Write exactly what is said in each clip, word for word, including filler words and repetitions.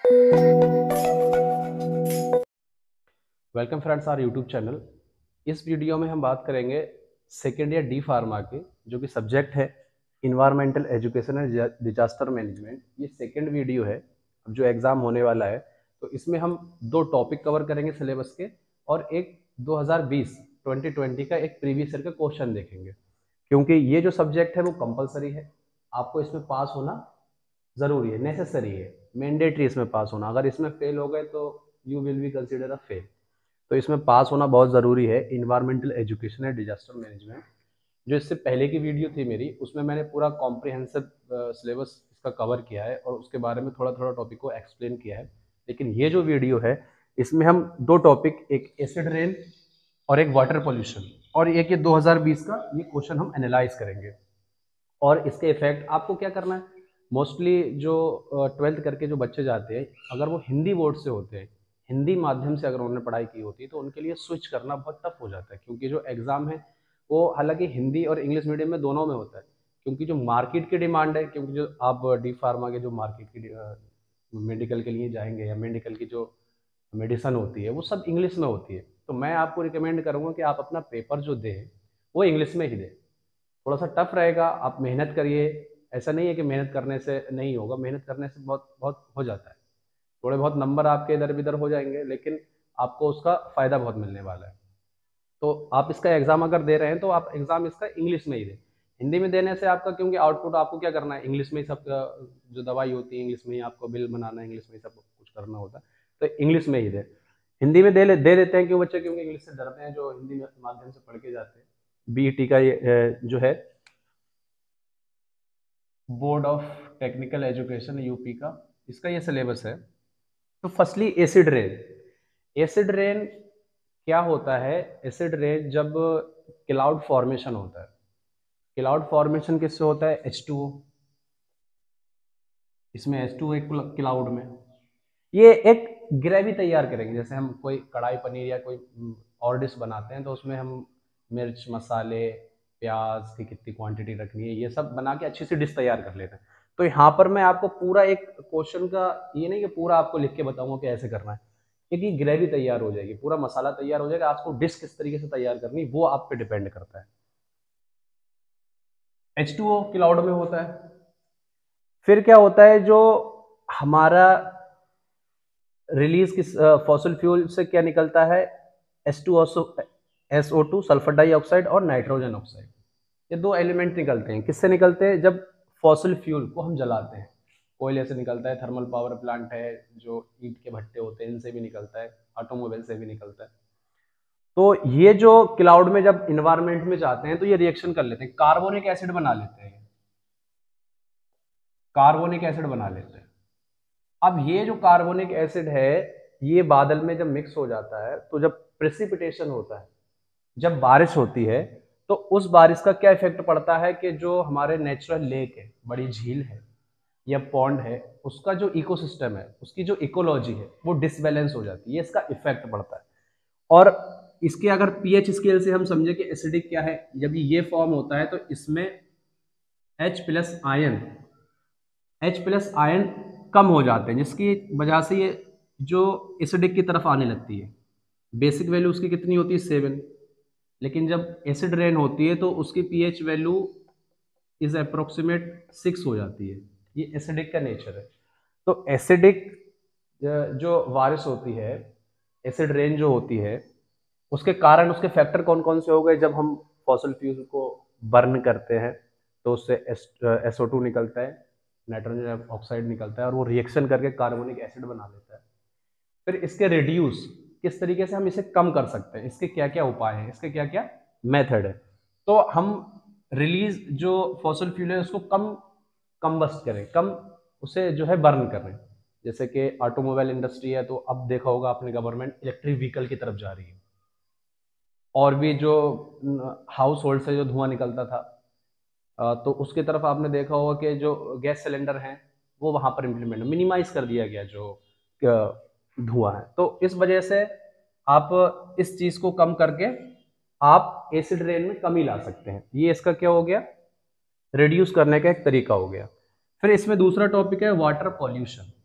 Welcome friends our YouTube channel. इस video में हम बात करेंगे सेकेंड ईयर डी फार्मा के, जो कि सब्जेक्ट है environmental education and disaster management. ये सेकेंड वीडियो है अब जो एग्ज़ाम होने वाला है, तो इसमें हम दो टॉपिक कवर करेंगे सिलेबस के, और एक दो हज़ार बीस ट्वेंटी ट्वेंटी का एक प्रीवियस ईयर का क्वेश्चन देखेंगे। क्योंकि ये जो सब्जेक्ट है वो कंपलसरी है, आपको इसमें पास होना ज़रूरी है, नेसेसरी है, मैंडेटरी इसमें पास होना। अगर इसमें फेल हो गए तो you will be consider a fail. तो इसमें पास होना बहुत ज़रूरी है, environmental education and disaster management. जो इससे पहले की वीडियो थी मेरी, उसमें मैंने पूरा कॉम्प्रिहेंसिव सिलेबस इसका कवर किया है और उसके बारे में थोड़ा थोड़ा टॉपिक को एक्सप्लेन किया है। लेकिन ये जो वीडियो है इसमें हम दो टॉपिक, एक एसिड रेन और एक वाटर पोल्यूशन, और एक ये दो हज़ार बीस का ये क्वेश्चन हम एनालाइज करेंगे और इसके इफेक्ट। आपको क्या करना है, मोस्टली जो ट्वेल्थ करके जो बच्चे जाते हैं, अगर वो हिंदी बोर्ड से होते हैं, हिंदी माध्यम से अगर उन्होंने पढ़ाई की होती है, तो उनके लिए स्विच करना बहुत टफ हो जाता है। क्योंकि जो एग्ज़ाम है वो हालांकि हिंदी और इंग्लिश मीडियम में दोनों में होता है, क्योंकि जो मार्केट की डिमांड है, क्योंकि जो आप डी फार्मा के जो मार्केट की मेडिकल के लिए जाएंगे या मेडिकल की जो मेडिसन होती है वो सब इंग्लिश में होती है। तो मैं आपको रिकमेंड करूँगा कि आप अपना पेपर जो दें वो इंग्लिश में ही दें। थोड़ा सा टफ रहेगा, आप मेहनत करिए। ऐसा नहीं है कि मेहनत करने से नहीं होगा, मेहनत करने से बहुत बहुत हो जाता है। थोड़े बहुत नंबर आपके इधर इधर हो जाएंगे, लेकिन आपको उसका फ़ायदा बहुत मिलने वाला है। तो आप इसका एग्ज़ाम अगर दे रहे हैं तो आप एग्ज़ाम इसका इंग्लिश में ही दें। हिंदी में देने से आपका, क्योंकि आउटपुट आपको क्या करना है, इंग्लिश में ही सब जो दवाई होती है इंग्लिश में ही, आपको बिल बनाना है इंग्लिश में ही, सब कुछ करना होता है, तो इंग्लिश में ही दें। हिंदी में दे ले दे देते हैं क्यों बच्चे, क्योंकि इंग्लिश से डरते हैं जो हिंदी माध्यम से पढ़ के जाते हैं। बीईटी का ये जो है board of technical education UP का, इसका ये सिलेबस है। तो firstly acid rain. Acid rain क्या होता है? एसिड रेन जब क्लाउड फॉर्मेशन होता है। क्लाउड फॉर्मेशन किससे होता है? H two O. इसमें एच टू ओ एक क्लाउड में ये एक ग्रेवी तैयार करेंगे। जैसे हम कोई कढ़ाई पनीर या कोई और डिश बनाते हैं, तो उसमें हम मिर्च मसाले प्याज की कितनी क्वांटिटी रखनी है, ये सब बना के अच्छी सी डिश तैयार कर लेते हैं। तो यहाँ पर मैं आपको पूरा एक क्वेश्चन का, ये नहीं कि पूरा आपको लिख के बताऊंगा कि ऐसे करना है, क्योंकि ग्रेवी तैयार हो जाएगी, पूरा मसाला तैयार हो जाएगा। आपको डिश किस तरीके से तैयार करनी वो आप पे डिपेंड करता है। एच टू ओ क्लाउड में होता है। फिर क्या होता है, जो हमारा रिलीज किस फॉसिल फ्यूल से क्या निकलता है? S two S O two, sulphur dioxide और नाइट्रोजन ऑक्साइड। ये दो एलिमेंट निकलते हैं। किससे निकलते हैं? जब फॉसिल फ्यूल को हम जलाते हैं। कोयले से निकलता है, थर्मल पावर प्लांट है, जो ईंट के भट्टे होते हैं इनसे भी निकलता है, ऑटोमोबाइल से भी निकलता है। तो ये जो क्लाउड में जब इन्वायरमेंट में जाते हैं तो ये रिएक्शन कर लेते हैं, कार्बोनिक एसिड बना लेते हैं, कार्बोनिक एसिड बना लेते हैं। अब ये जो कार्बोनिक एसिड है, ये बादल में जब मिक्स हो जाता है, तो जब प्रेसिपिटेशन होता है, जब बारिश होती है, तो उस बारिश का क्या इफेक्ट पड़ता है कि जो हमारे नेचुरल लेक है, बड़ी झील है या पॉन्ड है, उसका जो इकोसिस्टम है, उसकी जो इकोलॉजी है, वो डिसबैलेंस हो जाती है। ये इसका इफेक्ट पड़ता है। और इसके अगर पीएच स्केल से हम समझे कि एसिडिक क्या है, जब ये फॉर्म होता है तो इसमें H plus ion H plus ion कम हो जाते हैं, जिसकी वजह से ये जो एसिडिक की तरफ आने लगती है। बेसिक वैल्यू उसकी कितनी होती है? सेवन। लेकिन जब एसिड रेन होती है तो उसकी pH value is approximate six हो जाती है। ये एसिडिक का नेचर है। तो एसिडिक जो बारिश होती है, एसिड रेन जो होती है, उसके कारण, उसके फैक्टर कौन कौन से हो गए? जब हम फॉसिल फ्यूल को बर्न करते हैं तो उससे एस ओ टू निकलता है, नाइट्रोजन ऑक्साइड निकलता है, और वो रिएक्शन करके कार्बोनिक एसिड बना लेता है। फिर इसके रिड्यूस किस तरीके से हम इसे कम कर सकते हैं, इसके क्या क्या उपाय हैं, इसके क्या क्या मेथड है। तो हम रिलीज जो फॉसिल फ्यूल है उसको कम कम्बस्ट करें, कम उसे जो है बर्न करें। जैसे कि ऑटोमोबाइल इंडस्ट्री है, तो अब देखा होगा आपने गवर्नमेंट इलेक्ट्रिक व्हीकल की तरफ जा रही है। और भी जो हाउस होल्ड से जो धुआं निकलता था, तो उसकी तरफ आपने देखा होगा कि जो गैस सिलेंडर हैं वो वहाँ पर इम्प्लीमेंट मिनिमाइज कर दिया गया जो धुआं है। तो इस वजह से आप इस चीज़ को कम करके आप एसिड रेन में कमी ला सकते हैं। ये इसका क्या हो गया? रिड्यूस करने का एक तरीका हो गया। फिर इसमें दूसरा टॉपिक है water pollution.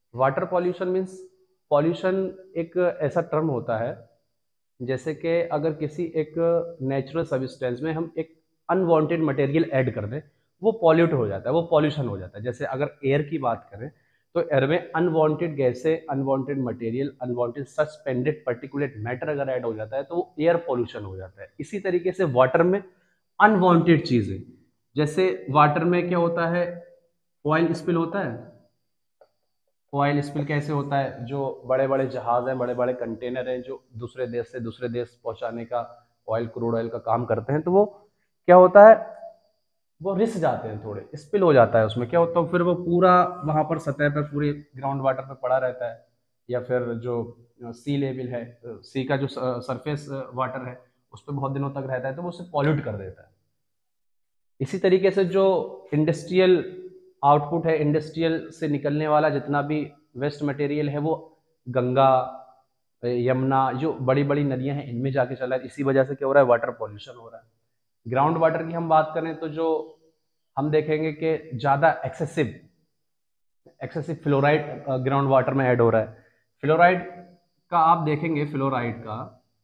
Water pollution means pollution एक ऐसा टर्म होता है जैसे कि अगर किसी एक नेचुरल सब्सटेंस में हम एक अनवांटेड मटेरियल ऐड कर दें, वो पॉल्यूट हो जाता है, वो पॉल्यूशन हो जाता है। जैसे अगर एयर की बात करें तो एयर में अनवांटेड गैसें, unwanted material, unwanted suspended particulate matter अगर ऐड हो जाता है तो वो एयर पॉल्यूशन हो जाता है। इसी तरीके से वाटर में अनवांटेड चीज़ें, जैसे वाटर में क्या होता है, ऑयल स्पिल होता है। ऑयल स्पिल कैसे होता है, जो बड़े बड़े जहाज हैं, बड़े बड़े कंटेनर हैं जो दूसरे देश से दूसरे देश पहुंचाने का ऑयल, क्रूड ऑयल का काम करते हैं, तो वो क्या होता है, वो रिस जाते हैं, थोड़े स्पिल हो जाता है। उसमें क्या होता है, फिर वो पूरा वहां पर सतह पर पूरे ग्राउंड वाटर पे पड़ा रहता है, या फिर जो सी लेवल है, सी का जो सरफेस वाटर है उस पर बहुत दिनों तक रहता है, तो वो उसे पॉल्यूट कर देता है। इसी तरीके से जो इंडस्ट्रियल आउटपुट है, इंडस्ट्रियल से निकलने वाला जितना भी वेस्ट मटेरियल है, वो गंगा, यमुना, जो बड़ी बड़ी नदियां हैं, इनमें जाके चला है। इसी वजह से क्या हो रहा है, वाटर पॉल्यूशन हो रहा है। ग्राउंड वाटर की हम बात करें तो जो हम देखेंगे कि ज़्यादा excessive excessive fluoride ground water में ऐड हो रहा है। फ्लोराइड का आप देखेंगे, फ्लोराइड का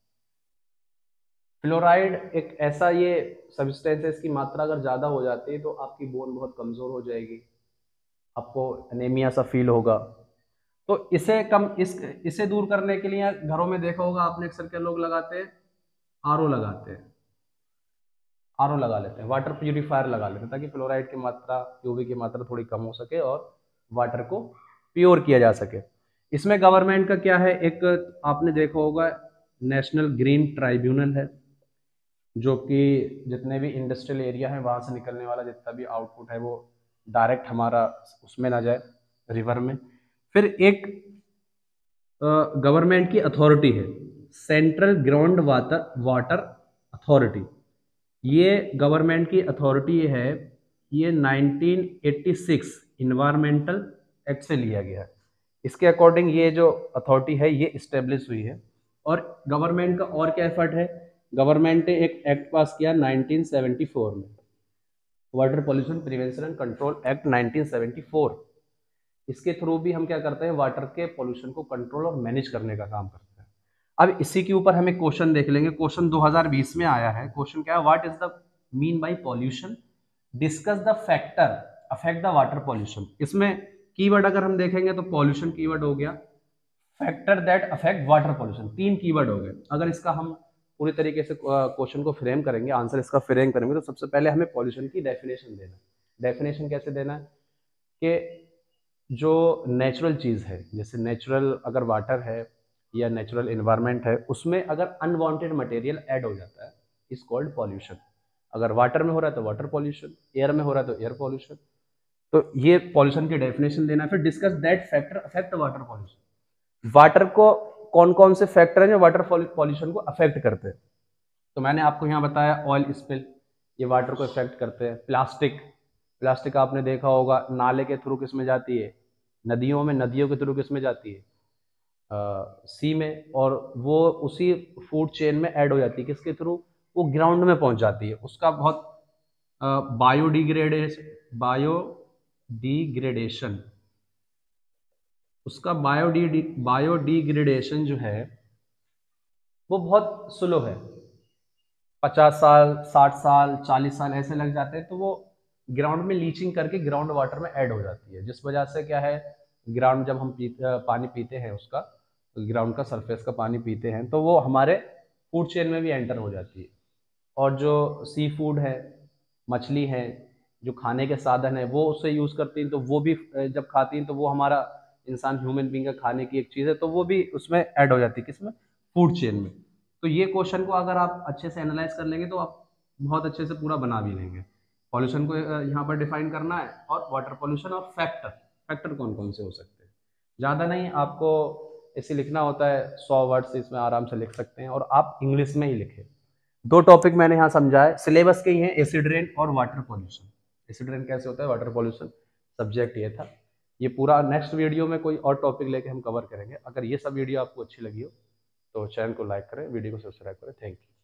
फ्लोराइड एक ऐसा ये सब्सटेंस है, इसकी मात्रा अगर ज़्यादा हो जाती है तो आपकी बोन बहुत कमज़ोर हो जाएगी, आपको एनीमिया सा फील होगा। तो इसे कम इस इसे दूर करने के लिए घरों में देखा होगा आपने, अक्सर के लोग लगाते हैं आरओ लगाते हैं, आरओ लगा लेते हैं, वाटर प्यूरिफायर लगा लेते हैं, ताकि फ्लोराइड की मात्रा, यूवी की मात्रा थोड़ी कम हो सके और वाटर को प्योर किया जा सके। इसमें गवर्नमेंट का क्या है, एक आपने देखा होगा नेशनल ग्रीन ट्राइब्यूनल है, जो कि जितने भी इंडस्ट्रियल एरिया हैं वहाँ से निकलने वाला जितना भी आउटपुट है वो डायरेक्ट हमारा उसमें ना जाए, रिवर में। फिर एक गवर्नमेंट की अथॉरिटी है, central ground water water authority. ये गवर्नमेंट की अथॉरिटी है, ये nineteen eighty six environmental act से लिया गया है। इसके अकॉर्डिंग ये जो अथॉरिटी है ये इस्टेब्लिश हुई है। और गवर्नमेंट का और क्या एफर्ट है, गवर्नमेंट ने एक एक्ट पास किया नाइनटीन सेवेंटी फोर में, water pollution prevention and control act nineteen seventy four. इसके थ्रू भी हम क्या करते हैं, वाटर के पॉल्यूशन को कंट्रोल और मैनेज करने का काम करते हैं। अब इसी के ऊपर हम एक क्वेश्चन देख लेंगे, क्वेश्चन दो हज़ार बीस में आया है। क्वेश्चन क्या है, what is the mean by pollution, discuss the factor affect the water pollution. इसमें कीवर्ड अगर हम देखेंगे तो पॉल्यूशन कीवर्ड हो गया, factor that affect water pollution, तीन कीवर्ड हो गए। अगर इसका हम पूरी तरीके से क्वेश्चन को फ्रेम करेंगे, आंसर इसका फ्रेम करेंगे, तो सबसे पहले हमें पॉल्यूशन की डेफिनेशन देना है। डेफिनेशन कैसे देना है कि जो नेचुरल चीज़ है, जैसे नेचुरल अगर वाटर है या नेचुरल इन्वायरमेंट है, उसमें अगर अनवांटेड मटेरियल ऐड हो जाता है, इज कॉल्ड पॉल्यूशन। अगर वाटर में हो रहा है तो वाटर पॉल्यूशन, एयर में हो रहा है तो एयर पॉल्यूशन। तो ये पॉल्यूशन की डेफिनेशन देना है। फिर discuss that factor affect water pollution, water को कौन कौन से फैक्टर हैं जो वाटर पॉल्यूशन को अफेक्ट करते हैं। तो मैंने आपको यहाँ बताया ऑयल स्पिल, ये वाटर को इफेक्ट करते हैं। प्लास्टिक, प्लास्टिक आपने देखा होगा नाले के थ्रू किस में जाती है, नदियों में, नदियों के थ्रू किस में जाती है, सी में, और वो उसी फूड चेन में ऐड हो जाती है, किसके थ्रू, वो ग्राउंड में पहुंच जाती है। उसका बहुत बायोडिग्रेडेशन बायोडिग्रेडेशन उसका बायोडी बायोडिग्रेडेशन जो है वो बहुत स्लो है, पचास साल, साठ साल, चालीस साल ऐसे लग जाते हैं, तो वो ग्राउंड में लीचिंग करके ग्राउंड वाटर में ऐड हो जाती है। जिस वजह से क्या है, ग्राउंड जब हम पी, पानी पीते हैं उसका, ग्राउंड का सरफेस का पानी पीते हैं, तो वो हमारे फूड चेन में भी एंटर हो जाती है। और जो सी फूड है, मछली है, जो खाने के साधन है, वो उससे यूज़ करती हैं, तो वो भी जब खाती हैं तो वो हमारा इंसान, ह्यूमन बींग का खाने की एक चीज़ है, तो वो भी उसमें ऐड हो जाती है, किसमें, फूड चेन में। तो ये क्वेश्चन को अगर आप अच्छे से एनालाइज कर लेंगे तो आप बहुत अच्छे से पूरा बना भी लेंगे। पॉल्यूशन को यहाँ पर डिफाइन करना है, और वाटर पॉल्यूशन, और फैक्टर, फैक्टर कौन कौन से हो सकते हैं। ज़्यादा नहीं, आपको इसे लिखना होता है, सौ वर्ड्स इसमें आराम से लिख सकते हैं, और आप इंग्लिश में ही लिखें। दो टॉपिक मैंने यहाँ समझा है, सिलेबस के ही हैं, एसिड रेन और वाटर पॉल्यूशन। एसिड रेन कैसे होता है, वाटर पॉल्यूशन, सब्जेक्ट ये था। ये पूरा नेक्स्ट वीडियो में कोई और टॉपिक लेके हम कवर करेंगे। अगर ये सब वीडियो आपको अच्छी लगी हो तो चैनल को लाइक करें, वीडियो को सब्सक्राइब करें। Thank you.